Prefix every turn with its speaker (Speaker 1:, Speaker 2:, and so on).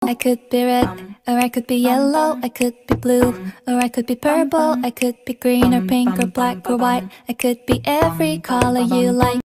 Speaker 1: I could be red, or I could be yellow, I could be blue, or I could be purple, I could be green or pink or black or white. I could be every color you like.